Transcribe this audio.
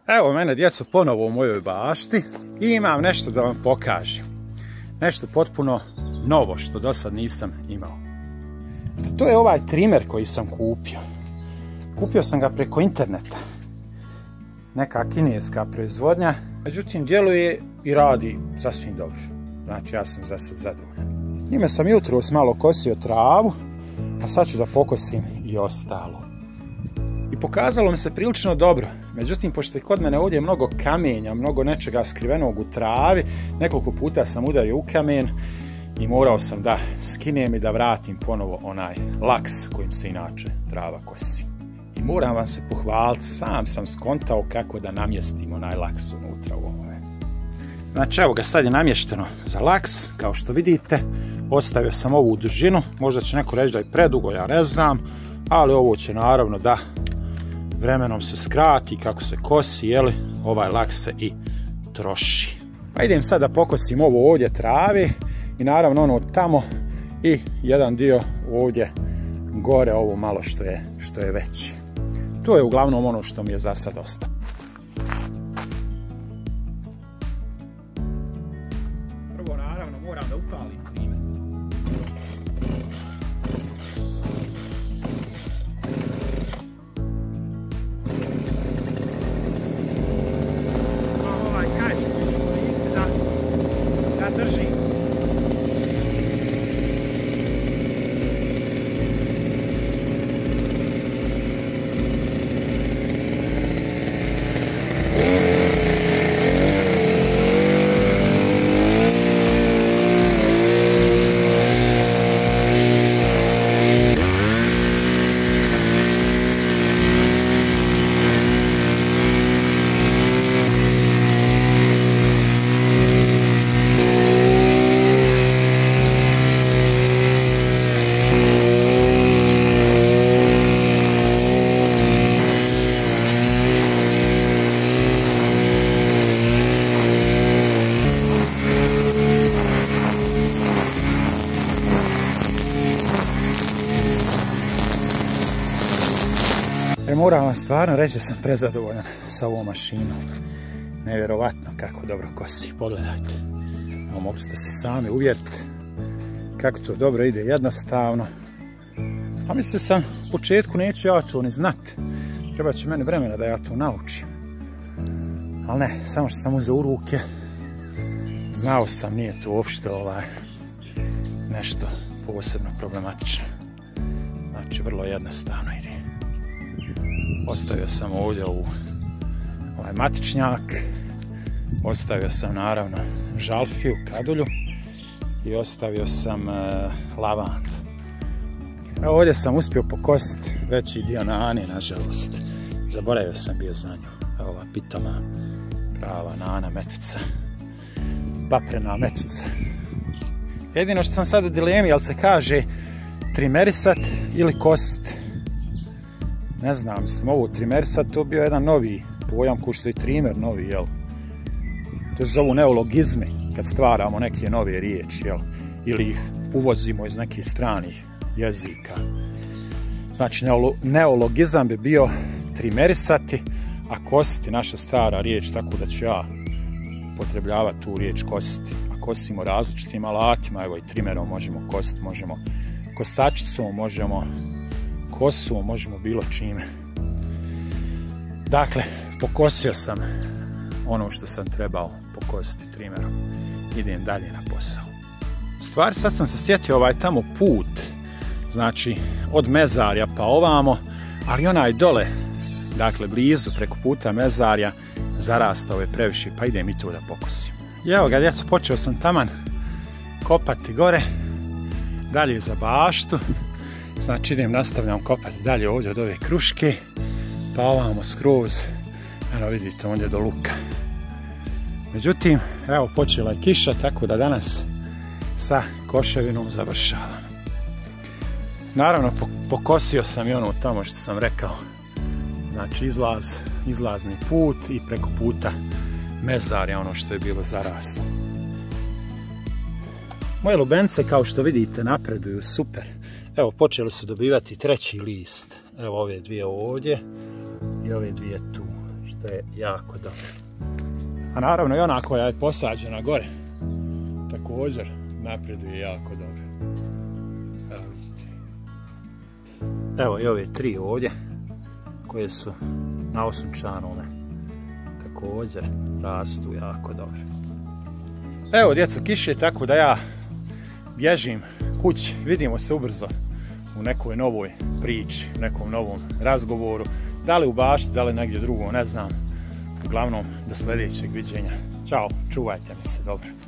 Evo mene djeco ponovo u mojoj bašti i imam nešto da vam pokažem. Nešto potpuno novo što do sad nisam imao. To je ovaj trimer koji sam kupio. Kupio sam ga preko interneta. Neka kineska proizvodnja. Međutim, djeluje i radi sasvim dobro. Znači, ja sam za sad zadovoljan. Njime sam jutros malo kosio travu, a sad ću da pokosim i ostalo. I pokazalo mi se prilično dobro. Međutim, pošto je kod mene ovdje mnogo kamenja, mnogo nečega skrivenog u travi, nekoliko puta sam udario u kamen i morao sam da skinem i da vratim ponovo onaj laks kojim se inače trava kosi. I moram vam se pohvaliti, sam sam skontao kako da namjestim onaj laks unutra u ovome. Znači, evo ga, sad je namješteno za laks, kao što vidite. Ostavio sam ovu dužinu, možda će neko reći da je predugo, ja ne znam, ali ovo će naravno da vremenom se skrati, kako se kosi, jeli, ovaj laks se i troši. Pa idem sad da pokosim ovo ovdje trave i naravno ono tamo i jedan dio ovdje gore, ovo malo što je veći. To je uglavnom ono što mi je za sad ostalo. Prvo naravno moram da upalim trimer. Ovaj kajš da držim. Moram vam stvarno reći da sam prezadovoljan sa ovom mašinom. Nevjerovatno kako dobro kosi. Pogledajte. Evo, mogli ste se sami uvjeriti kako to dobro ide, jednostavno. A mislio sam, u početku neću ja to ni znati. Treba će meni vremena da ja to naučim. Ali ne, samo što sam uzeo u ruke, znao sam, nije to uopšte nešto posebno problematično. Znači, vrlo jednostavno ide. Ostavio sam ovdje ovaj matičnjak, ostavio sam naravno žalfiju, kadulju i ostavio sam lavandu. Evo ovdje sam uspio pokositi veći dio nane, nažalost. Zaboravio sam bio za nju. Evo ova pitoma, prava nana metica, paprena metica. Jedino što sam sad u dilemi, jel se kaže trimerisat ili kosit. Ne znam, mislim, ovo trimerisat, to bio jedan novi pojam, ko što je trimer novi, jel? To se zovu neologizmi, kad stvaramo neke nove riječi, jel? Ili ih uvozimo iz nekih stranih jezika. Znači, neologizam bi bio trimerisati, a kositi naša stara riječ, tako da ću ja potrebljavati tu riječ kositi. A kosimo različitim alatima, evo i trimerom možemo kositi, možemo kosačicom, možemo kosom, možemo bilo čime. Dakle, pokosio sam ono što sam trebao pokositi trimerom. Idem dalje na posao. U stvari, sad sam se sjetio ovaj tamo put, znači od Mezarja pa ovamo, ali onaj dole, dakle blizu preko puta Mezarja, zarastao je previše, pa idem i to da pokosim. I evo ga, djeco, počeo sam taman kopati gore, dalje za baštu. Znači idem, nastavljam kopati dalje ovdje od ove kruške, pa ovamo skroz, eno vidite ovdje do luka. Međutim, evo počela je kiša, tako da danas sa koševinom završavam. Naravno, pokosio sam i ono tamo što sam rekao, znači izlazni put i preko puta Mezarja, ono što je bilo zaraslo. Moje lubence, kao što vidite, napreduju super. Evo, počeli su dobivati treći list. Evo ove dvije ovdje i ove dvije tu. Što što je jako dobro. A naravno i ona koja je posađena gore, također napreduje jako dobro. Evo vidite. Evo i ove 3 ovdje, koje su na osunčanome, također rastu jako dobro. Evo djeco, kiše, tako da ja bježim kući. Vidimo se ubrzo u nekoj novoj priči, u nekom novom razgovoru. Da li u bašti, da li negdje drugo, ne znam. Uglavnom, do sljedećeg viđenja. Ćao, čuvajte mi se, dobro.